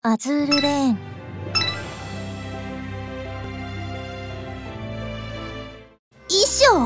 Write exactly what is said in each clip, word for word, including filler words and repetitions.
アズールレーン。衣装。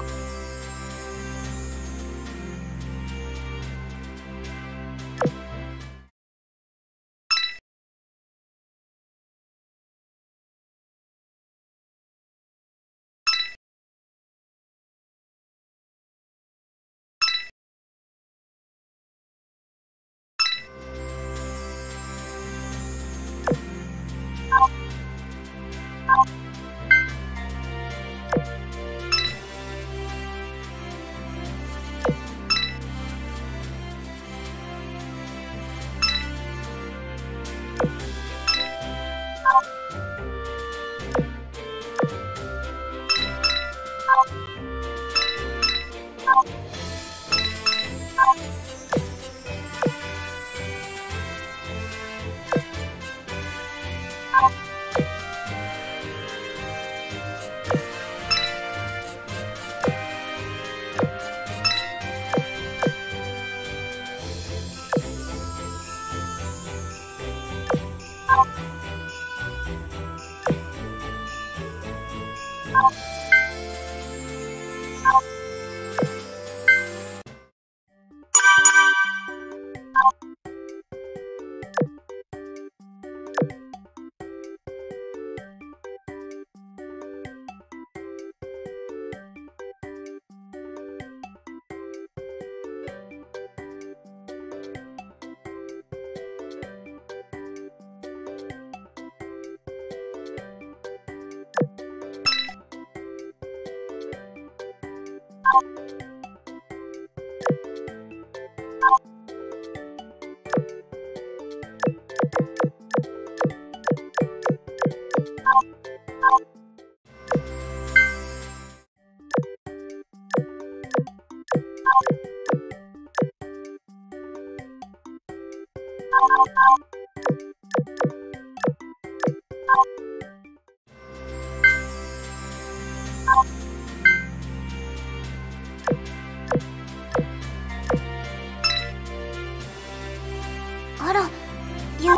あら、ゆ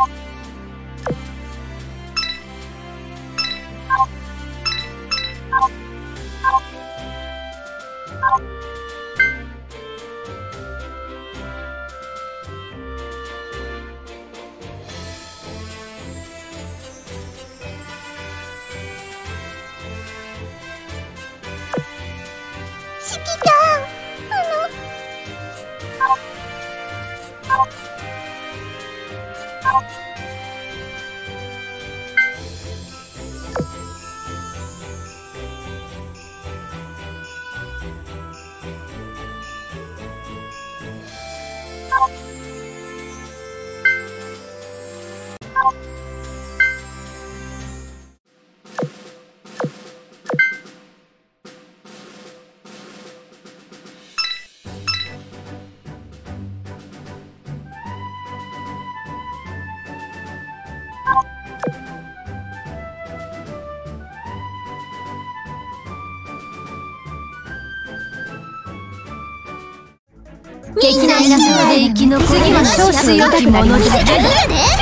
指揮官、あの敵の皆様で生き残る次は少数良き者だけだ。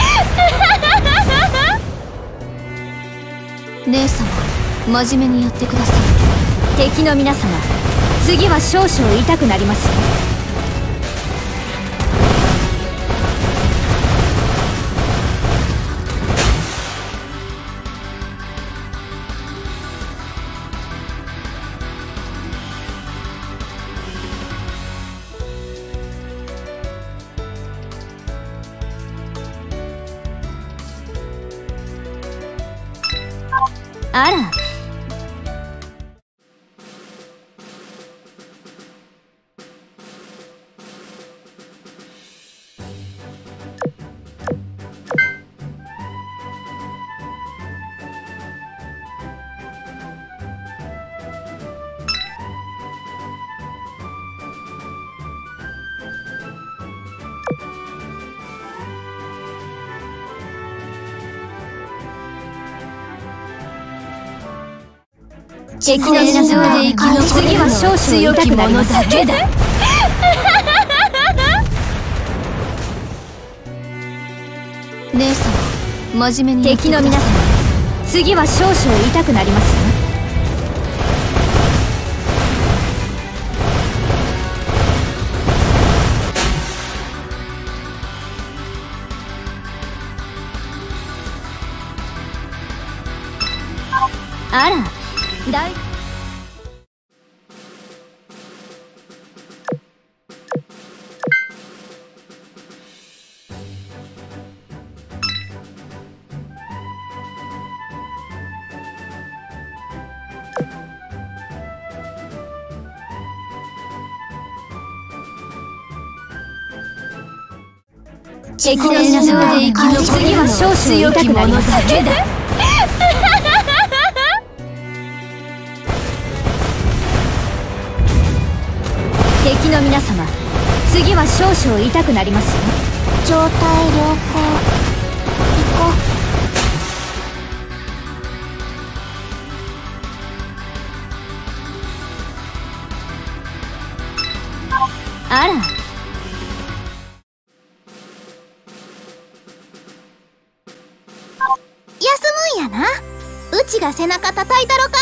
姉様、真面目にやってください。敵の皆様、次は少々痛くなりますよ。あら。敵の皆様で生き残る次は少々痛くなりますだけだ。姉様、 真面目に。敵の皆様、次は少々痛くなりますよ。あら、だい敵の皆様で生き残る。次は少々痛くなります。敵の皆様、次は少々痛くなりますよ。 状態良好。行こう。あら、 休むんやな。うちが背中叩いたろか。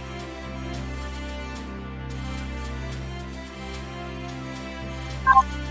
う。